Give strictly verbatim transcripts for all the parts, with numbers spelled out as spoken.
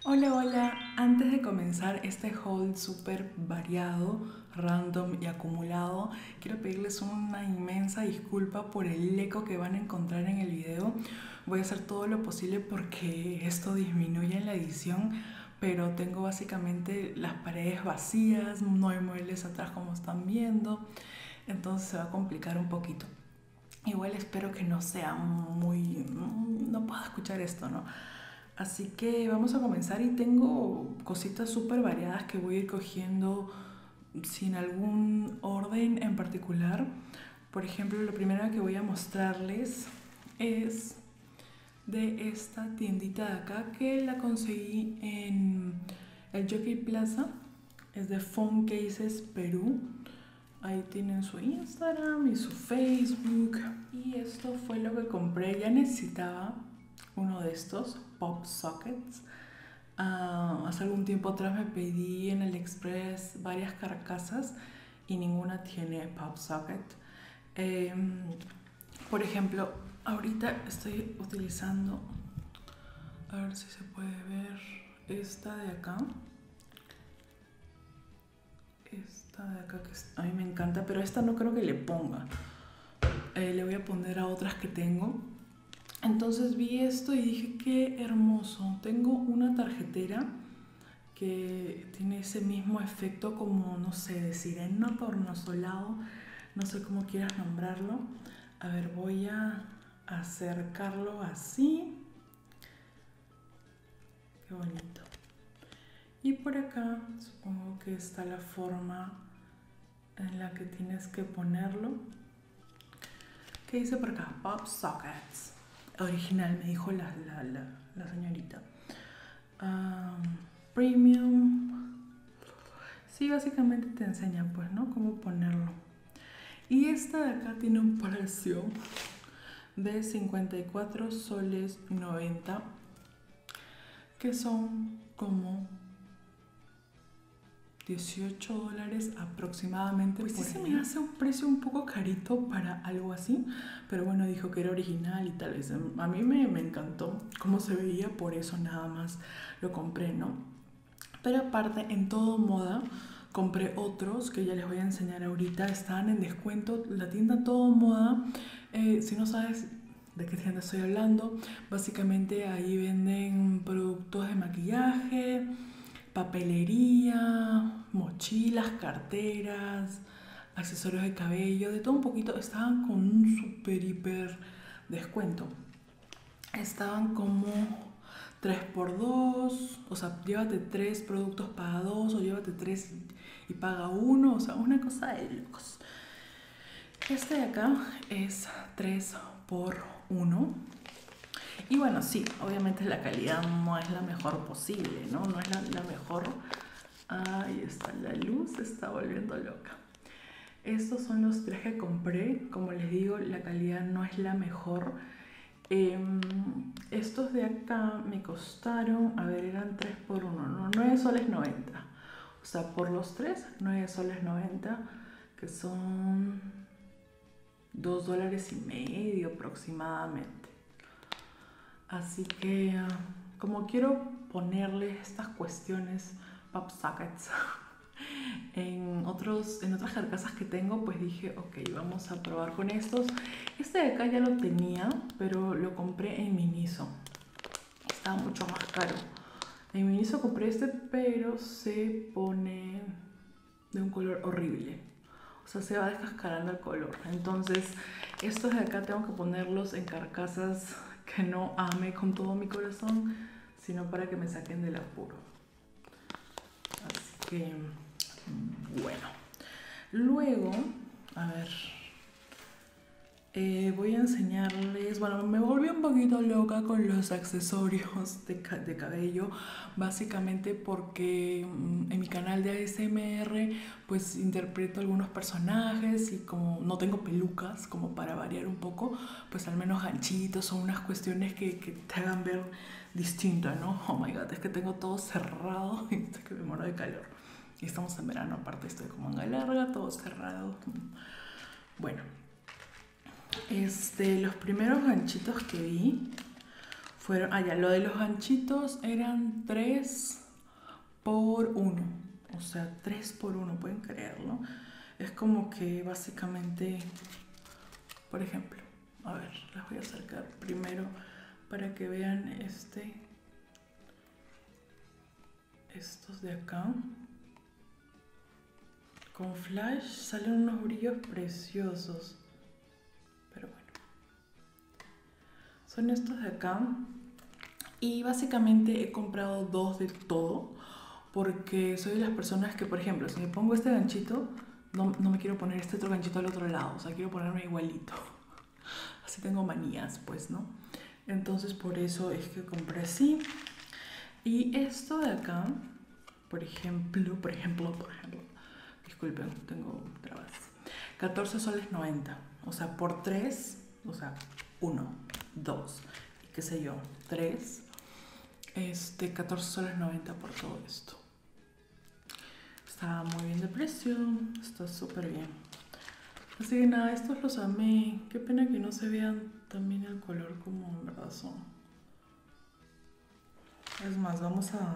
Hola, hola. Antes de comenzar este haul súper variado, random y acumulado, quiero pedirles una inmensa disculpa por el eco que van a encontrar en el video. Voy a hacer todo lo posible porque esto disminuya en la edición, pero tengo básicamente las paredes vacías, no hay muebles atrás como están viendo, entonces se va a complicar un poquito. Igual espero que no sea muy... no pueda escuchar esto, ¿no? Así que vamos a comenzar y tengo cositas súper variadas que voy a ir cogiendo sin algún orden en particular. Por ejemplo, lo primero que voy a mostrarles es de esta tiendita de acá que la conseguí en el Jockey Plaza. Es de Phone Cases Perú. Ahí tienen su Instagram y su Facebook. Y esto fue lo que compré. Ya necesitaba uno de estos pop sockets. Uh, hace algún tiempo atrás me pedí en AliExpress varias carcasas y ninguna tiene pop socket. Eh, por ejemplo, ahorita estoy utilizando, a ver si se puede ver, esta de acá. Esta de acá que a mí me encanta, pero esta no creo que le ponga. Eh, le voy a poner a otras que tengo. Entonces vi esto y dije, qué hermoso. Tengo una tarjetera que tiene ese mismo efecto como, no sé, de sirena tornasolado. No sé cómo quieras nombrarlo. A ver, voy a acercarlo así. Qué bonito. Y por acá supongo que está la forma en la que tienes que ponerlo. ¿Qué dice por acá? Pop sockets. Original, me dijo la, la, la, la señorita. Um, premium. Sí, básicamente te enseña, pues, ¿no? Cómo ponerlo. Y esta de acá tiene un precio de cincuenta y cuatro soles noventa, que son como dieciocho dólares aproximadamente. Pues sí, se me hace un precio un poco carito para algo así, pero bueno, dijo que era original y tal vez a mí me, me encantó cómo se veía, por eso nada más lo compré, ¿no? Pero aparte, en Todo Moda compré otros que ya les voy a enseñar ahorita. Estaban en descuento. La tienda Todo Moda, eh, si no sabes de qué tienda estoy hablando, básicamente ahí venden productos de maquillaje, papelería, mochilas, carteras, accesorios de cabello, de todo un poquito. Estaban con un super hiper descuento. Estaban como tres por dos, o sea, llévate tres productos, paga dos, o llévate tres y paga uno, o sea, una cosa de locos. Este de acá es tres por uno. Y bueno, sí, obviamente la calidad no es la mejor posible, ¿no? No es la, la mejor. Ahí está, la luz se está volviendo loca. Estos son los tres que compré. Como les digo, la calidad no es la mejor. Eh, estos de acá me costaron, a ver, eran tres por uno, ¿no? nueve soles noventa. O sea, por los tres, nueve soles noventa, que son dos dólares y medio aproximadamente. Así que, como quiero ponerle estas cuestiones, pop sockets, en, otros, en otras carcasas que tengo, pues dije, ok, vamos a probar con estos. Este de acá ya lo tenía, pero lo compré en Miniso. Estaba mucho más caro. En Miniso compré este, pero se pone de un color horrible. O sea, se va descascarando el color. Entonces, estos de acá tengo que ponerlos en carcasas que no ame con todo mi corazón, sino para que me saquen del apuro. Así que, bueno. Luego, a ver, eh, voy a enseñarles, bueno, me volví un poquito loca con los accesorios de, ca de cabello, básicamente porque mm, en mi canal de A S M R pues interpreto algunos personajes y como no tengo pelucas, como para variar un poco, pues al menos ganchitos o unas cuestiones que, que te hagan ver distinto, ¿no? Oh my god, es que tengo todo cerrado y estoy que me muero de calor. Y estamos en verano, aparte estoy como manga larga, todo cerrado. Bueno, este, los primeros ganchitos que vi fueron, ah ya, lo de los ganchitos eran tres por uno, o sea, tres por uno, pueden creerlo. Es como que básicamente, por ejemplo, a ver, las voy a acercar primero para que vean este, estos de acá. Con flash salen unos brillos preciosos. Pero bueno. Son estos de acá. Y básicamente he comprado dos de todo. Porque soy de las personas que, por ejemplo, si me pongo este ganchito, no, no me quiero poner este otro ganchito al otro lado. O sea, quiero ponerme igualito. Así tengo manías, pues, ¿no? Entonces por eso es que compré así. Y esto de acá, por ejemplo, por ejemplo, por ejemplo. Disculpen, tengo trabas. catorce soles noventa. O sea, por tres, o sea, uno, dos, y qué sé yo, tres. Este, catorce soles noventa por todo esto. Está muy bien de precio. Está súper bien. Así que nada, estos los amé. Qué pena que no se vean también el color como en verdad son. Es más, vamos a...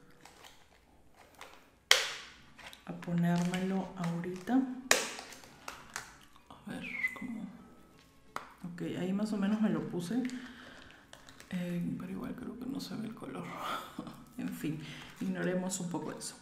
a ponérmelo ahorita. A ver, cómo... Ok, ahí más o menos me lo puse. Eh, pero igual creo que no se ve el color. En fin, ignoremos un poco eso.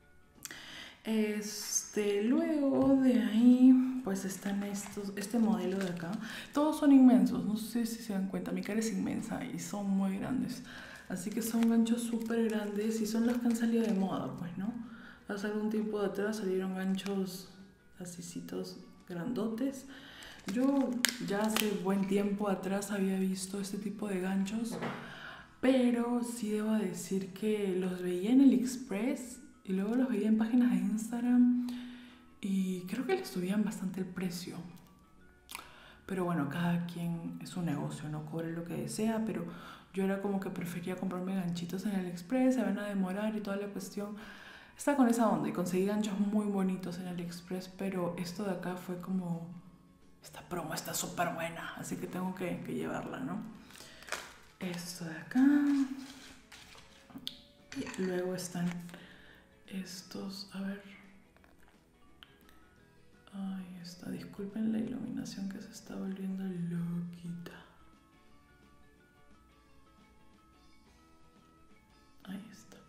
Este, luego de ahí, pues están estos, este modelo de acá. Todos son inmensos, no sé si se dan cuenta, mi cara es inmensa y son muy grandes. Así que son ganchos súper grandes y son los que han salido de moda, pues, ¿no? Hace algún tiempo de atrás salieron ganchos asícitos grandotes. Yo ya hace buen tiempo atrás había visto este tipo de ganchos, pero sí debo decir que los veía en AliExpress y luego los veía en páginas de Instagram y creo que les subían bastante el precio. Pero bueno, cada quien es un negocio, no cobre lo que desea, pero yo era como que prefería comprarme ganchitos en AliExpress, se van a demorar y toda la cuestión. Está con esa onda y conseguí ganchos muy bonitos en AliExpress, pero esto de acá fue como, esta promo está súper buena, así que tengo que, que llevarla, ¿no? Esto de acá. Y luego están estos, a ver. Ahí está, disculpen la iluminación que se está volviendo loquita. Ahí está.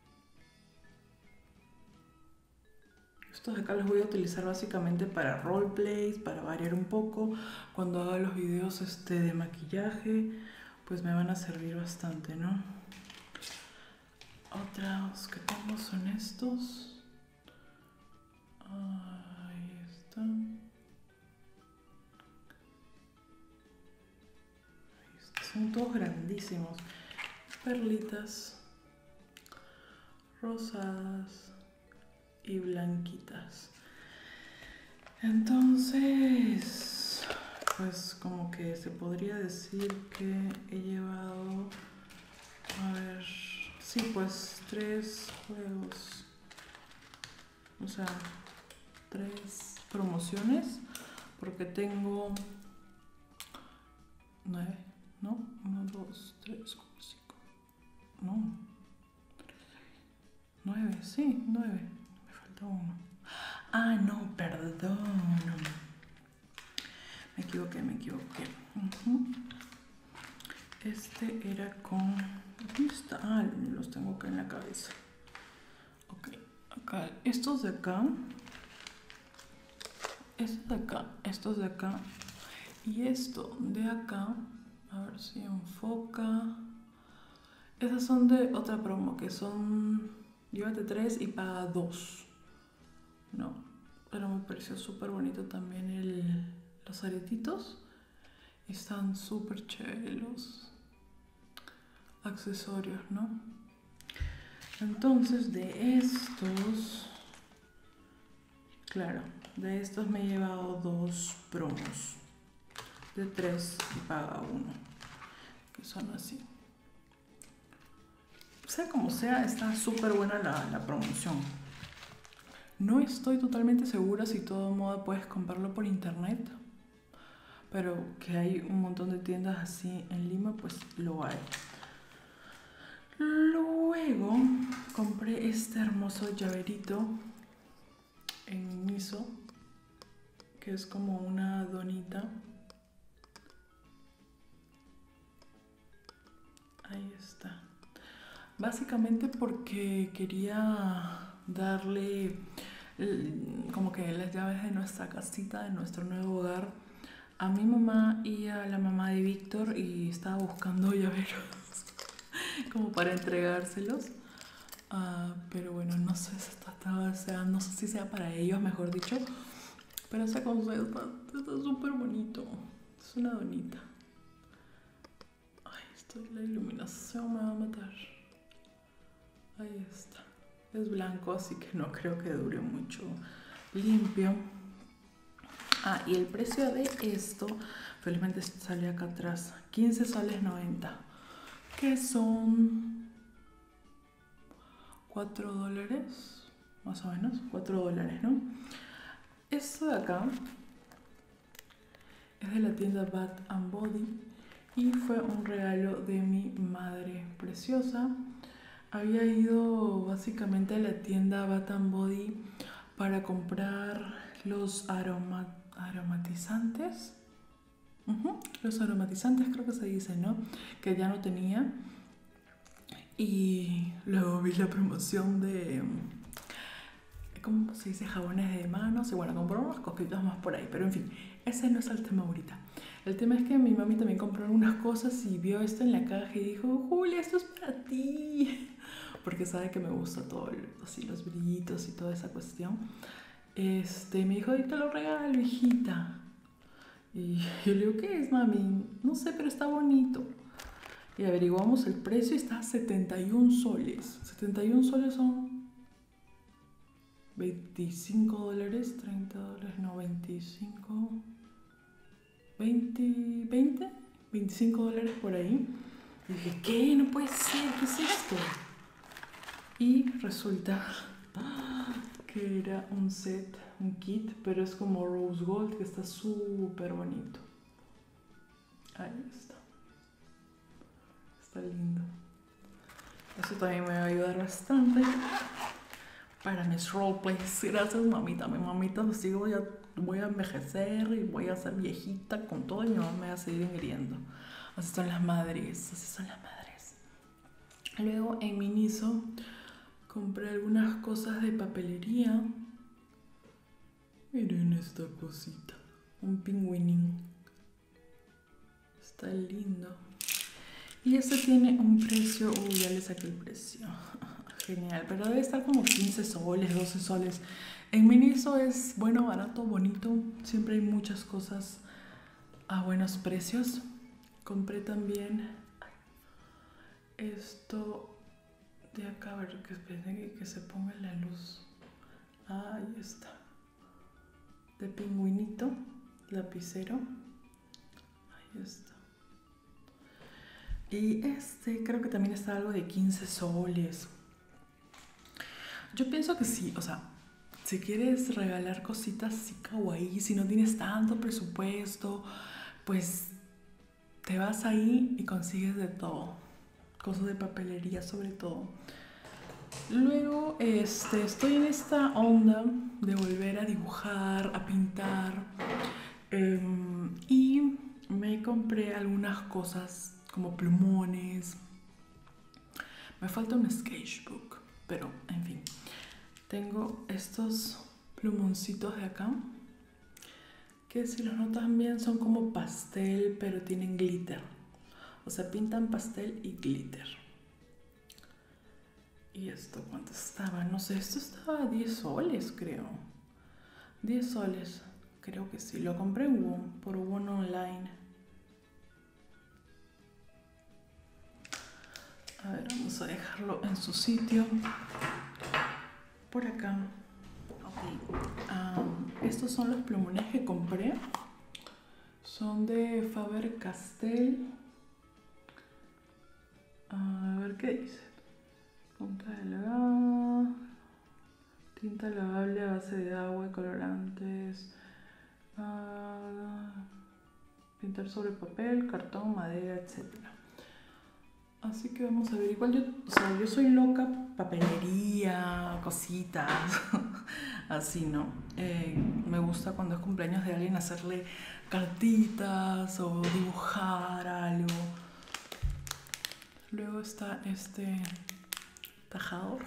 Estos de acá los voy a utilizar básicamente para roleplays, para variar un poco. Cuando haga los videos este, de maquillaje, pues me van a servir bastante, ¿no? Otros que tengo son estos. Ahí están. Ahí está. Son todos grandísimos. Perlitas rosadas y blanquitas. Entonces, pues como que se podría decir que he llevado, a ver, sí, pues tres juegos, o sea, tres promociones, porque tengo nueve, ¿no? Uno, dos, tres, cuatro, cinco, no, nueve, sí, nueve, me falta uno. Ah, no, perdón. Me equivoqué, me equivoqué. Uh-huh. Este era con... ¿Dónde está? Ah, los tengo acá en la cabeza. Ok, acá. Estos de acá. Estos de acá. Estos de acá. Y esto de acá. A ver si enfoca. Esas son de otra promo, que son... Llévate tres y paga dos. No, pero me pareció súper bonito también el, los aretitos. Están súper chéveres los accesorios, ¿no? Entonces de estos, claro, de estos me he llevado dos promos. De tres y paga uno. Que son así. Sea como sea, está súper buena la, la promoción. No estoy totalmente segura si todo moda puedes comprarlo por internet, pero que hay un montón de tiendas así en Lima, pues lo hay. Luego compré este hermoso llaverito en miso, que es como una donita. Ahí está. Básicamente porque quería darle como que las llaves de nuestra casita, de nuestro nuevo hogar, a mi mamá y a la mamá de Víctor, y estaba buscando llaveros como para entregárselos. Uh, pero bueno, no sé si está, o sea, no sé si sea para ellos, mejor dicho. Pero ese concepto está súper bonito. Es una donita. Ay, esto, la iluminación me va a matar. Ahí está. Es blanco, así que no creo que dure mucho limpio. Ah, y el precio de esto, felizmente sale acá atrás, quince soles noventa, que son cuatro dólares, más o menos, cuatro dólares, ¿no? Esto de acá es de la tienda Bath and Body y fue un regalo de mi madre preciosa. Había ido básicamente a la tienda Bath and Body para comprar los aroma, aromatizantes. Uh-huh, los aromatizantes creo que se dice, ¿no? Que ya no tenía. Y luego vi la promoción de, ¿cómo se dice? Jabones de manos. Y bueno, compré unas cositas más por ahí. Pero en fin, ese no es el tema ahorita. El tema es que mi mami también compró algunas cosas y vio esto en la caja y dijo: Julia, esto es para ti. Porque sabe que me gusta todo, así los brillitos y toda esa cuestión. Este, me dijo: te lo regalo, hijita. Y yo le digo: ¿qué es, mami? No sé, pero está bonito. Y averiguamos el precio y está a setenta y un soles. setenta y un soles son veinticinco dólares, treinta dólares, no, veinticinco, veinte, veinte, veinticinco dólares por ahí. Y dije: ¿qué? No puede ser, ¿qué es esto? Y resulta que era un set, un kit, pero es como rose gold, que está súper bonito. Ahí está. Está lindo. Eso también me va a ayudar bastante para mis roleplays. Gracias, mamita. Mi mamita, así voy a, voy a envejecer y voy a ser viejita con todo y mi mamá me va a seguir engriendo. Así son las madres, así son las madres. Luego en Miniso compré algunas cosas de papelería. Miren esta cosita. Un pingüinín. Está lindo. Y este tiene un precio... Uy, ya le saqué el precio. Genial. Pero debe estar como quince soles, doce soles. En Miniso es bueno, barato, bonito. Siempre hay muchas cosas a buenos precios. Compré también esto de acá. A ver, que esperen que, que se ponga la luz. Ahí está. De pingüinito, lapicero. Ahí está. Y este creo que también está algo de quince soles. Yo pienso que sí, o sea, si quieres regalar cositas así kawaii, si no tienes tanto presupuesto, pues te vas ahí y consigues de todo. Cosas de papelería sobre todo. Luego este, estoy en esta onda de volver a dibujar, a pintar. Eh, y me compré algunas cosas como plumones. Me falta un sketchbook, pero en fin. Tengo estos plumoncitos de acá, que si los notan bien son como pastel, pero tienen glitter. O sea, pintan pastel y glitter. ¿Y esto cuánto estaba? No sé, esto estaba a diez soles, creo. diez soles, creo que sí. Lo compré en Won, por Won Online. A ver, vamos a dejarlo en su sitio. Por acá. Ok. Um, estos son los plumones que compré. Son de Faber-Castell. A ver qué dice. Punta delgada. Tinta lavable a base de agua y colorantes. Uh, pintar sobre papel, cartón, madera, etcétera. Así que vamos a ver, igual yo, o sea, yo soy loca, papelería, cositas, así, ¿no? Eh, me gusta cuando es cumpleaños de alguien hacerle cartitas o dibujar algo. Luego está este tajador.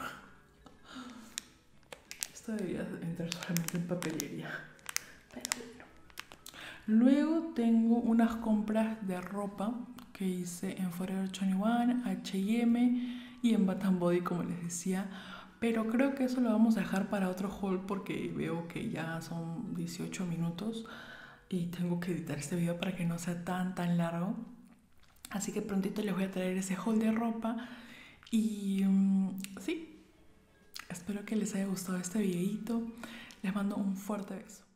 Esto debería entrar solamente en papelería. Pero bueno. Luego tengo unas compras de ropa que hice en Forever veintiuno, H y M y en Bath and Body, como les decía. Pero creo que eso lo vamos a dejar para otro haul porque veo que ya son dieciocho minutos y tengo que editar este video para que no sea tan tan largo. Así que prontito les voy a traer ese haul de ropa. Y um, sí, espero que les haya gustado este videito. Les mando un fuerte beso.